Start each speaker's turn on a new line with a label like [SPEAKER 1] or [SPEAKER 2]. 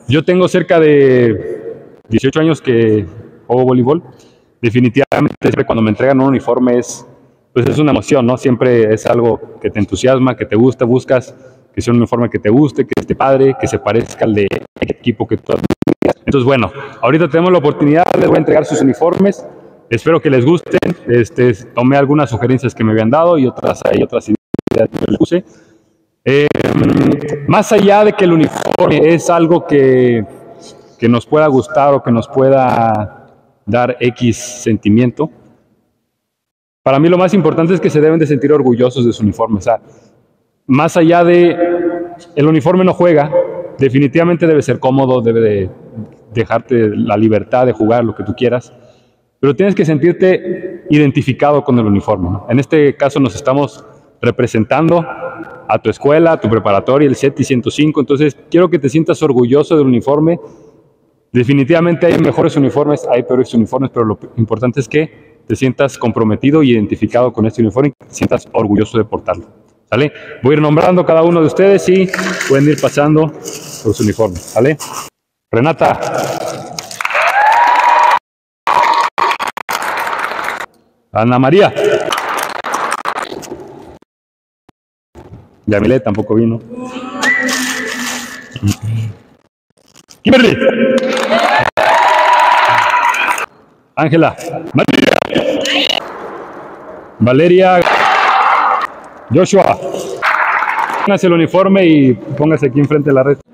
[SPEAKER 1] Yo tengo cerca de 18 años que juego voleibol. Definitivamente siempre cuando me entregan un uniforme pues es una emoción, ¿no? Siempre es algo que te entusiasma, que te gusta, buscas que sea un uniforme que te guste, que esté padre, que se parezca al de equipo que tú admiras. Entonces, bueno, ahorita tenemos la oportunidad, les voy a entregar sus uniformes. Espero que les gusten. Tomé algunas sugerencias que me habían dado y otras ideas que les puse. Más allá de que el uniforme es algo que nos pueda gustar o que nos pueda dar X sentimiento, para mí lo más importante es que se deben de sentir orgullosos de su uniforme. O sea, más allá de el uniforme no juega, definitivamente debe ser cómodo, debe de dejarte la libertad de jugar lo que tú quieras, pero tienes que sentirte identificado con el uniforme, ¿no? En este caso nos estamos representando a tu escuela, a tu preparatoria, el CETI 105, entonces quiero que te sientas orgulloso del uniforme. Definitivamente hay mejores uniformes, hay peores uniformes, pero lo importante es que te sientas comprometido y identificado con este uniforme y que te sientas orgulloso de portarlo. ¿Sale? Voy a ir nombrando cada uno de ustedes y pueden ir pasando por su uniforme. ¿Sale? Renata. Ana María. Yamile tampoco vino. Kimberly. Ángela. María. Valeria. Joshua. Póngase el uniforme y póngase aquí enfrente de la red.